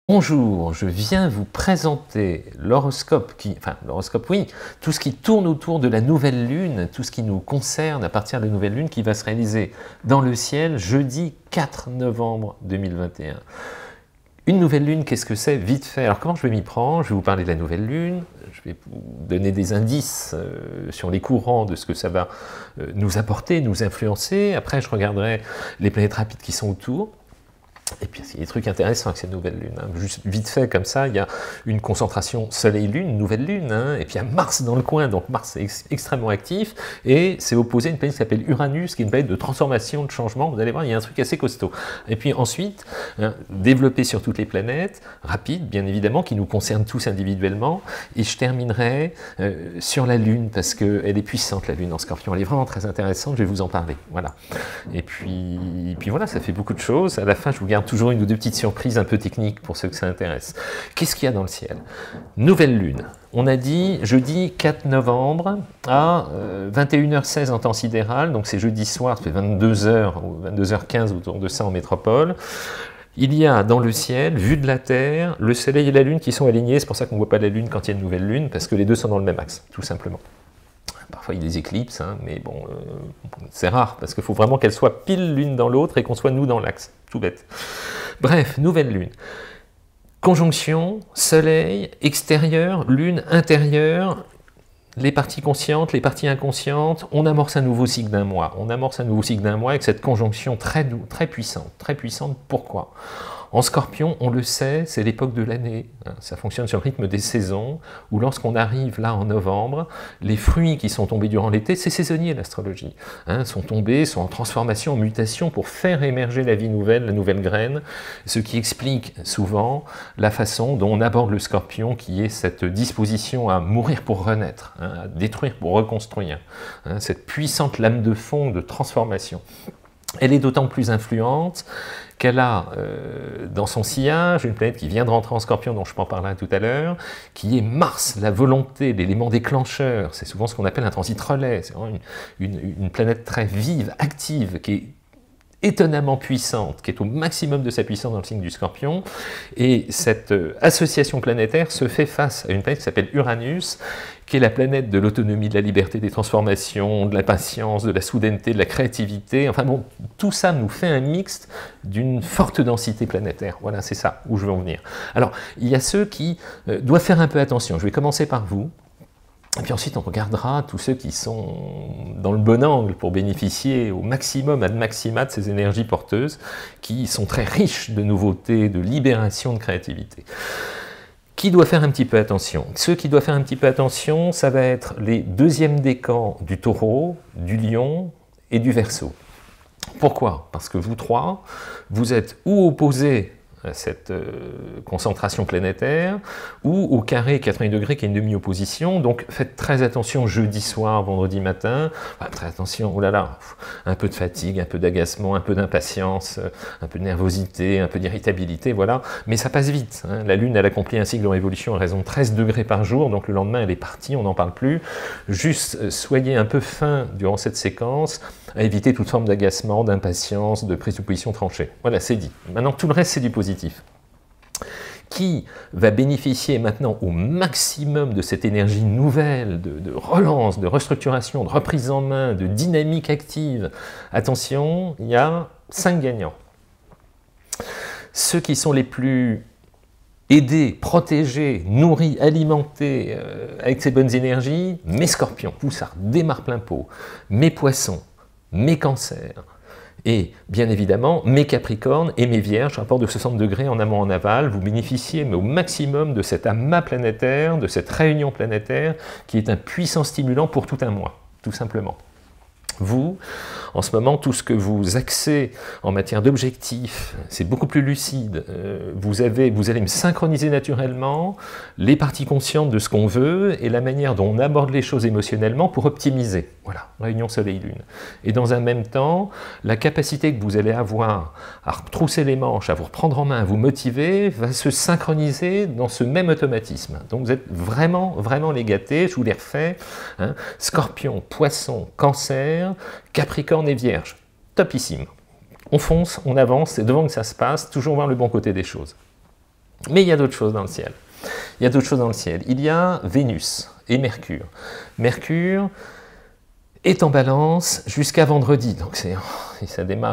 Bonjour, je viens vous présenter l'horoscope l'horoscope oui, tout ce qui tourne autour de la nouvelle lune, tout ce qui nous concerne à partir de la nouvelle lune qui va se réaliser dans le ciel jeudi 4 novembre 2021. Une nouvelle lune, qu'est-ce que c'est? Vite fait. Alors comment je vais m'y prendre? Je vais vous parler de la nouvelle lune, je vais vous donner des indices sur les courants de ce que ça va nous apporter, nous influencer. Après je regarderai les planètes rapides qui sont autour. Et puis il y a des trucs intéressants avec cette nouvelle lune, hein. Juste vite fait comme ça, il y a une concentration soleil-lune, nouvelle lune, hein. Et puis il y a Mars dans le coin, donc Mars est extrêmement actif, et c'est opposé à une planète qui s'appelle Uranus, qui est une planète de transformation, de changement, vous allez voir, il y a un truc assez costaud. Et puis ensuite, hein, développer sur toutes les planètes, rapide bien évidemment, qui nous concernent tous individuellement, et je terminerai sur la lune, parce qu'elle est puissante la lune en Scorpion, elle est vraiment très intéressante, je vais vous en parler, voilà. Et puis voilà, ça fait beaucoup de choses, à la fin je vous garde toujours une ou deux petites surprises un peu techniques pour ceux que ça intéresse. Qu'est-ce qu'il y a dans le ciel? Nouvelle lune. On a dit jeudi 4 novembre à 21h16 en temps sidéral, donc c'est jeudi soir, ça fait 22h ou 22h15 autour de ça en métropole. Il y a dans le ciel, vu de la Terre, le soleil et la lune qui sont alignés, c'est pour ça qu'on ne voit pas la lune quand il y a une nouvelle lune, parce que les deux sont dans le même axe, tout simplement. Parfois il y a des éclipses, hein, mais bon, c'est rare, parce qu'il faut vraiment qu'elles soient pile l'une dans l'autre et qu'on soit nous dans l'axe, tout bête. Bref, nouvelle lune. Conjonction, soleil, extérieur, lune, intérieur, les parties conscientes, les parties inconscientes, on amorce un nouveau cycle d'un mois. On amorce un nouveau cycle d'un mois avec cette conjonction très puissante. Très puissante, pourquoi ? En Scorpion, on le sait, c'est l'époque de l'année, hein, ça fonctionne sur le rythme des saisons, où lorsqu'on arrive là en novembre, les fruits qui sont tombés durant l'été, c'est saisonnier l'astrologie, hein, sont tombés, sont en transformation, en mutation pour faire émerger la vie nouvelle, la nouvelle graine, ce qui explique souvent la façon dont on aborde le Scorpion, qui est cette disposition à mourir pour renaître, hein, à détruire pour reconstruire, hein, cette puissante lame de fond de transformation. Elle est d'autant plus influente qu'elle a dans son sillage une planète qui vient de rentrer en Scorpion, dont je m'en parlerai tout à l'heure, qui est Mars, la volonté, l'élément déclencheur. C'est souvent ce qu'on appelle un transit relais. C'est vraiment une planète très vive, active, qui est étonnamment puissante, qui est au maximum de sa puissance dans le signe du Scorpion, et cette association planétaire se fait face à une planète qui s'appelle Uranus, qui est la planète de l'autonomie, de la liberté, des transformations, de la patience, de la soudaineté, de la créativité, enfin bon, tout ça nous fait un mixte d'une forte densité planétaire, voilà, c'est ça où je veux en venir. Alors, il y a ceux qui doivent faire un peu attention, je vais commencer par vous, et puis ensuite, on regardera tous ceux qui sont dans le bon angle pour bénéficier au maximum, ad maxima de ces énergies porteuses, qui sont très riches de nouveautés, de libération, de créativité. Qui doit faire un petit peu attention? Ceux qui doivent faire un petit peu attention, ça va être les deuxièmes décans du Taureau, du Lion et du Verseau. Pourquoi? Parce que vous trois, vous êtes ou opposés à cette concentration planétaire, ou au carré 80 degrés qui est une demi-opposition, donc faites très attention jeudi soir, vendredi matin, enfin, très attention, oh là là, un peu de fatigue, un peu d'agacement, un peu d'impatience, un peu de nervosité, un peu d'irritabilité, voilà, mais ça passe vite, hein. La Lune, elle accomplit un cycle de révolution à raison de 13 degrés par jour, donc le lendemain elle est partie, on n'en parle plus, juste soyez un peu fin durant cette séquence, à éviter toute forme d'agacement, d'impatience, de présupposition tranchée. Voilà, c'est dit. Maintenant, tout le reste, c'est du positif. Qui va bénéficier maintenant au maximum de cette énergie nouvelle, de relance, de restructuration, de reprise en main, de dynamique active? Attention, il y a 5 gagnants. Ceux qui sont les plus aidés, protégés, nourris, alimentés avec ces bonnes énergies, mes Scorpions, vous ça démarre plein pot, mes Poissons, mes Cancers, et bien évidemment mes Capricornes et mes Vierges, rapport de 60 degrés en amont en aval, vous bénéficiez mais au maximum de cet amas planétaire, de cette réunion planétaire qui est un puissant stimulant pour tout un mois, tout simplement. Vous, en ce moment, tout ce que vous axez en matière d'objectifs, c'est beaucoup plus lucide. Vous allez me synchroniser naturellement les parties conscientes de ce qu'on veut et la manière dont on aborde les choses émotionnellement pour optimiser. Voilà, réunion Soleil-Lune. Et dans un même temps, la capacité que vous allez avoir à retrousser les manches, à vous reprendre en main, à vous motiver, va se synchroniser dans ce même automatisme. Donc vous êtes vraiment, vraiment les gâtés, je vous les refais, hein. Scorpion, Poisson, Cancer, Capricorne et Vierge, topissime. On fonce, on avance, c'est devant que ça se passe, toujours voir le bon côté des choses. Mais il y a d'autres choses dans le ciel. Il y a d'autres choses dans le ciel. Il y a Vénus et Mercure. Mercure est en balance jusqu'à vendredi. Donc ça démarre,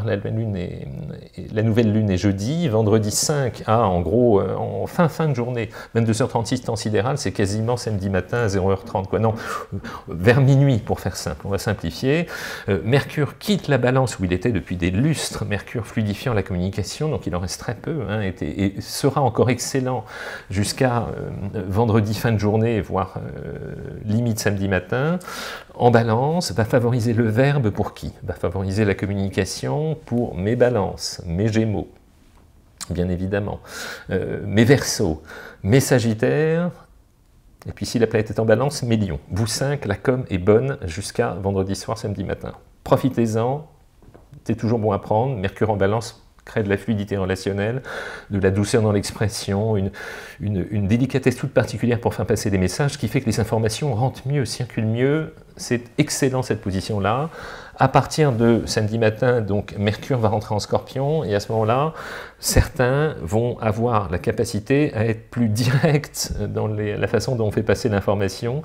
la nouvelle lune est jeudi, vendredi 5 en gros, en fin de journée, 22h36 temps sidéral, c'est quasiment samedi matin à 0h30, quoi. Non, vers minuit pour faire simple, on va simplifier. Mercure quitte la balance où il était depuis des lustres, Mercure fluidifiant la communication, donc il en reste très peu, hein, et sera encore excellent jusqu'à vendredi fin de journée, voire limite samedi matin. En balance, va favoriser le verbe pour qui? Va favoriser la communication pour mes balances, mes gémeaux, bien évidemment, mes verseaux, mes sagittaires, et puis si la planète est en balance, mes lions. Vous 5, la com est bonne jusqu'à vendredi soir, samedi matin. Profitez-en, c'est toujours bon à prendre, Mercure en balance crée de la fluidité relationnelle, de la douceur dans l'expression, une délicatesse toute particulière pour faire passer des messages, ce qui fait que les informations rentrent mieux, circulent mieux. C'est excellent cette position-là. À partir de samedi matin, donc Mercure va rentrer en Scorpion, et à ce moment-là, certains vont avoir la capacité à être plus directs dans la façon dont on fait passer l'information,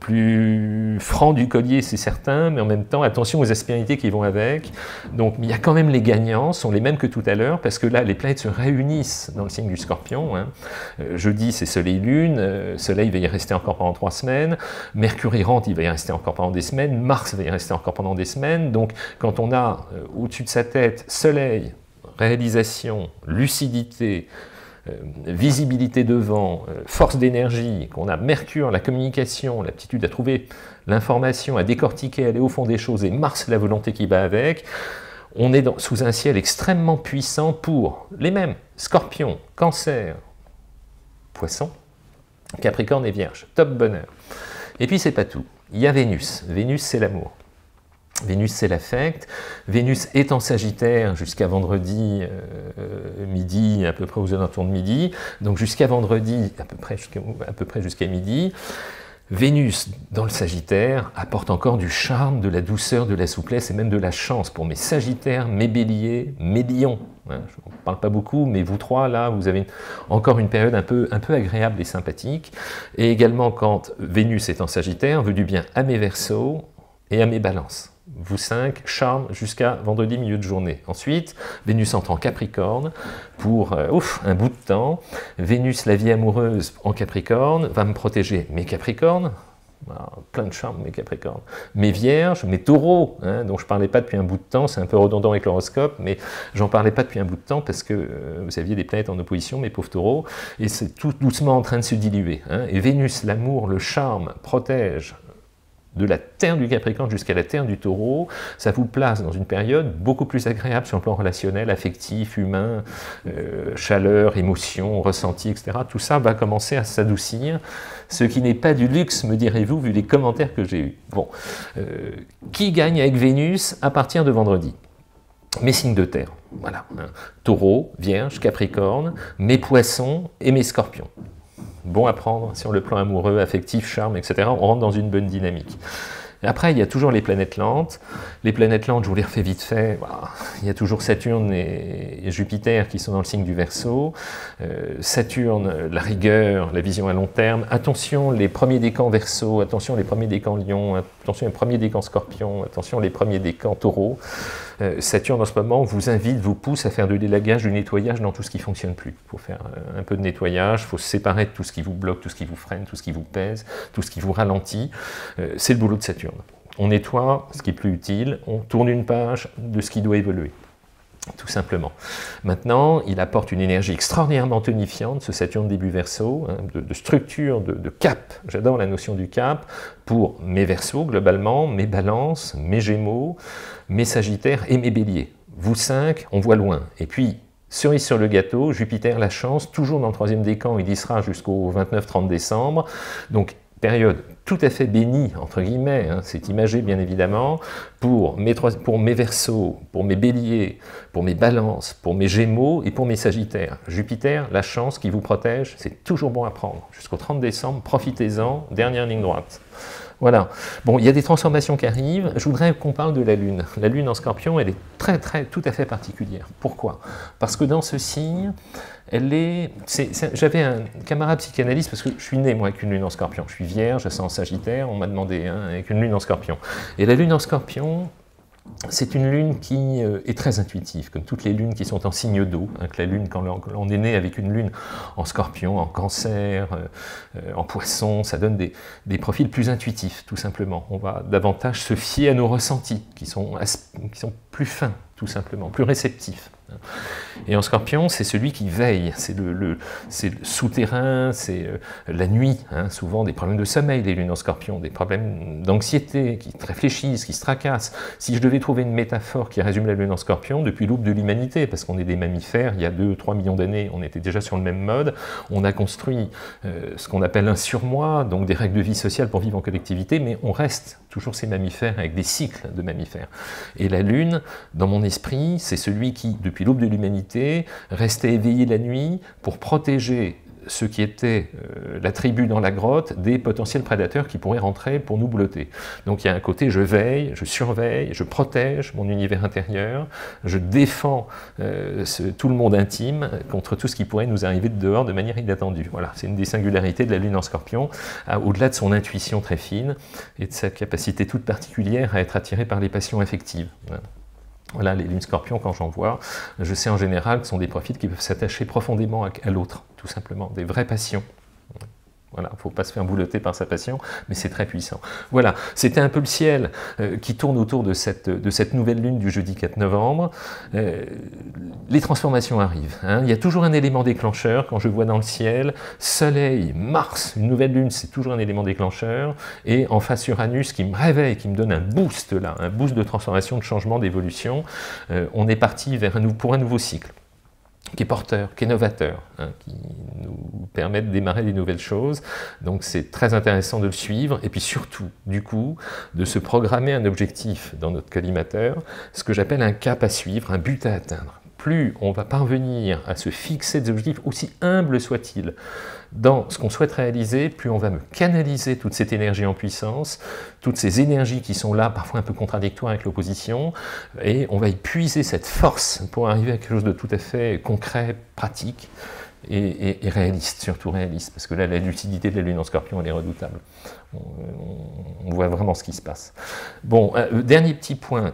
plus franc du collier, c'est certain, mais en même temps, attention aux aspérités qui vont avec. Donc, il y a quand même les gagnants, sont les mêmes que tout à l'heure, parce que là, les planètes se réunissent dans le signe du Scorpion. Hein. Jeudi, c'est Soleil-Lune, Soleil va y rester encore pendant 3 semaines, Mercure y rentre, il va y rester encore pendant des semaines, Mars va y rester encore pendant des semaines. Donc, quand on a au-dessus de sa tête Soleil, réalisation, lucidité, visibilité devant, force d'énergie, qu'on a Mercure, la communication, l'aptitude à trouver l'information, à décortiquer, à aller au fond des choses, et Mars, la volonté qui va avec, on est sous un ciel extrêmement puissant pour les mêmes, Scorpion, Cancer, Poisson, Capricorne et Vierge, top bonheur. Et puis c'est pas tout, il y a Vénus, Vénus c'est l'amour. Vénus, c'est l'affect. Vénus est en Sagittaire jusqu'à vendredi midi, à peu près aux alentours de midi. Donc jusqu'à vendredi, à peu près jusqu'à midi. Vénus, dans le Sagittaire, apporte encore du charme, de la douceur, de la souplesse et même de la chance pour mes Sagittaires, mes Béliers, mes Lions. Hein, je ne parle pas beaucoup, mais vous trois, là, vous avez encore une période un peu agréable et sympathique. Et également, quand Vénus est en Sagittaire, veut du bien à mes Verseaux et à mes Balances. Vous 5, charme jusqu'à vendredi milieu de journée. Ensuite, Vénus entre en Capricorne pour un bout de temps. Vénus, la vie amoureuse en Capricorne, va me protéger mes Capricornes. Plein de charme, mes Capricornes. Mes Vierges, mes Taureaux, hein, dont je ne parlais pas depuis un bout de temps, c'est un peu redondant avec l'horoscope, mais j'en parlais pas depuis un bout de temps parce que vous aviez des planètes en opposition, mes pauvres Taureaux, et c'est tout doucement en train de se diluer. Hein. Et Vénus, l'amour, le charme, protège de la terre du Capricorne jusqu'à la terre du Taureau, ça vous place dans une période beaucoup plus agréable sur le plan relationnel, affectif, humain, chaleur, émotion, ressenti, etc. Tout ça va commencer à s'adoucir, ce qui n'est pas du luxe, me direz-vous, vu les commentaires que j'ai eus. Bon, qui gagne avec Vénus à partir de vendredi? Mes signes de terre, voilà, hein. Taureau, Vierge, Capricorne, mes Poissons et mes Scorpions. Bon à prendre sur le plan amoureux, affectif, charme, etc. On rentre dans une bonne dynamique. Et après, il y a toujours les planètes lentes. Les planètes lentes, je vous les refais vite fait. Voilà. Il y a toujours Saturne et Jupiter qui sont dans le signe du Verseau. Saturne, la rigueur, la vision à long terme. Attention, les premiers décans Verseau. Attention, les premiers décans Lion. Attention, les premiers décans Scorpion. Attention, les premiers décans Taureau. Saturne, en ce moment, vous invite, vous pousse à faire de l'élagage, du nettoyage dans tout ce qui ne fonctionne plus. Il faut faire un peu de nettoyage, il faut se séparer de tout ce qui vous bloque, tout ce qui vous freine, tout ce qui vous pèse, tout ce qui vous ralentit. C'est le boulot de Saturne. On nettoie ce qui est plus utile, on tourne une page de ce qui doit évoluer, tout simplement. Maintenant, il apporte une énergie extraordinairement tonifiante, ce Saturne début Verseau, hein, de structure, de cap, j'adore la notion du cap, pour mes Verseaux globalement, mes Balances, mes Gémeaux, mes Sagittaires et mes Béliers. Vous 5, on voit loin. Et puis, cerise sur le gâteau, Jupiter, la chance, toujours dans le 3e décan, il y sera jusqu'au 29-30 décembre, donc période tout à fait bénie, entre guillemets, hein, c'est imagé bien évidemment, pour mes Verseaux, pour mes Béliers, pour mes Balances, pour mes Gémeaux et pour mes Sagittaires. Jupiter, la chance qui vous protège, c'est toujours bon à prendre. Jusqu'au 30 décembre, profitez-en, dernière ligne droite. Voilà. Bon, il y a des transformations qui arrivent. Je voudrais qu'on parle de la Lune. La Lune en Scorpion, elle est tout à fait particulière. Pourquoi? Parce que dans ce signe, j'avais un camarade psychanalyste, parce que je suis né, moi, avec une Lune en Scorpion. Je suis vierge, ascendant en Sagittaire, on m'a demandé, hein, avec une Lune en Scorpion. Et la Lune en Scorpion, c'est une lune qui est très intuitive, comme toutes les lunes qui sont en signe d'eau, hein, que la lune, quand on est né avec une lune en Scorpion, en Cancer, en Poisson, ça donne des profils plus intuitifs, tout simplement. On va davantage se fier à nos ressentis, qui sont plus fins, tout simplement, plus réceptifs. Et en Scorpion, c'est celui qui veille, c'est le souterrain, c'est la nuit, hein, souvent des problèmes de sommeil, les lunes en Scorpion, des problèmes d'anxiété, qui réfléchissent, qui se tracassent. Si je devais trouver une métaphore qui résume la lune en Scorpion, depuis l'aube de l'humanité, parce qu'on est des mammifères, il y a 2-3 millions d'années, on était déjà sur le même mode, on a construit ce qu'on appelle un surmoi, donc des règles de vie sociale pour vivre en collectivité, mais on reste toujours ces mammifères avec des cycles de mammifères. Et la lune, dans mon esprit, c'est celui qui, depuis l'aube de l'humanité, restait éveillé la nuit pour protéger ceux qui étaient la tribu dans la grotte des potentiels prédateurs qui pourraient rentrer pour nous blotter. Donc il y a un côté, je veille, je surveille, je protège mon univers intérieur, je défends tout le monde intime contre tout ce qui pourrait nous arriver de dehors de manière inattendue. Voilà, c'est une des singularités de la Lune en Scorpion, au-delà de son intuition très fine et de sa capacité toute particulière à être attirée par les passions affectives. Voilà, les lunes Scorpions, quand j'en vois, je sais en général que ce sont des profils qui peuvent s'attacher profondément à l'autre, tout simplement, des vraies passions. Voilà, il ne faut pas se faire boulotter par sa passion, mais c'est très puissant. Voilà, c'était un peu le ciel qui tourne autour de cette nouvelle lune du jeudi 4 novembre. Les transformations arrivent. Hein. Il y a toujours un élément déclencheur. Quand je vois dans le ciel, Soleil, Mars, une nouvelle lune, c'est toujours un élément déclencheur. Et en face Uranus qui me réveille, qui me donne un boost là, un boost de transformation, de changement, d'évolution. On est parti pour un nouveau cycle, qui est porteur, qui est novateur, hein, qui nous permet de démarrer des nouvelles choses. Donc c'est très intéressant de le suivre, et puis surtout, du coup, de se programmer un objectif dans notre collimateur, ce que j'appelle un cap à suivre, un but à atteindre. Plus on va parvenir à se fixer des objectifs, aussi humbles soient-ils, dans ce qu'on souhaite réaliser, plus on va me canaliser toute cette énergie en puissance, toutes ces énergies qui sont là, parfois un peu contradictoires avec l'opposition, et on va y puiser cette force pour arriver à quelque chose de tout à fait concret, pratique, et réaliste, surtout réaliste, parce que là, la lucidité de la Lune en Scorpion, elle est redoutable. On voit vraiment ce qui se passe. Bon, dernier petit point.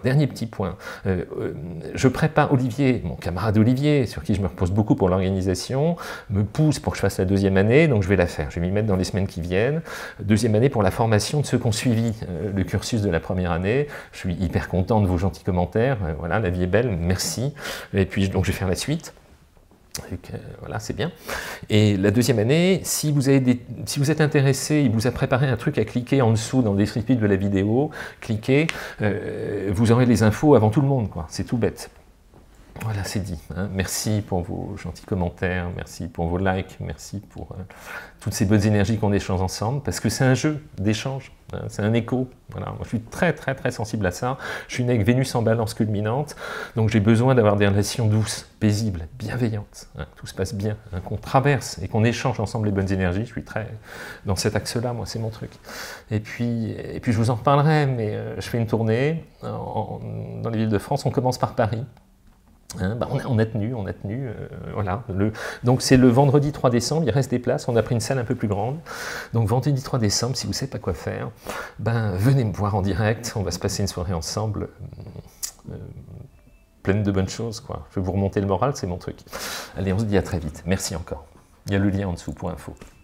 Je prépare Olivier, mon camarade Olivier, sur qui je me repose beaucoup pour l'organisation, me pousse pour que je fasse la deuxième année, donc je vais la faire. Je vais m'y mettre dans les semaines qui viennent. Deuxième année pour la formation de ceux qui ont suivi le cursus de la première année. Je suis hyper content de vos gentils commentaires. Voilà, la vie est belle, merci. Et puis, donc, je vais faire la suite. Voilà, c'est bien. Et la deuxième année, si vous êtes intéressé, il vous a préparé un truc à cliquer en dessous dans le descriptif de la vidéo, cliquez, vous aurez les infos avant tout le monde, quoi. C'est tout bête. Voilà, c'est dit. Hein. Merci pour vos gentils commentaires, merci pour vos likes, merci pour toutes ces bonnes énergies qu'on échange ensemble, parce que c'est un jeu d'échange, hein, c'est un écho. Voilà. Moi, je suis très sensible à ça. Je suis né avec Vénus en balance culminante, donc j'ai besoin d'avoir des relations douces, paisibles, bienveillantes, hein, que tout se passe bien, hein, qu'on traverse et qu'on échange ensemble les bonnes énergies. Je suis très dans cet axe-là, moi, c'est mon truc. Et puis je vous en reparlerai, mais je fais une tournée dans les villes de France. On commence par Paris. Hein, bah on a tenu, voilà. Donc c'est le vendredi 3 décembre, il reste des places, on a pris une salle un peu plus grande. Donc vendredi 3 décembre, si vous ne savez pas quoi faire, ben, venez me voir en direct, on va se passer une soirée ensemble, pleine de bonnes choses, quoi. Je vais vous remonter le moral, c'est mon truc. Allez, on se dit à très vite, merci encore. Il y a le lien en dessous pour info.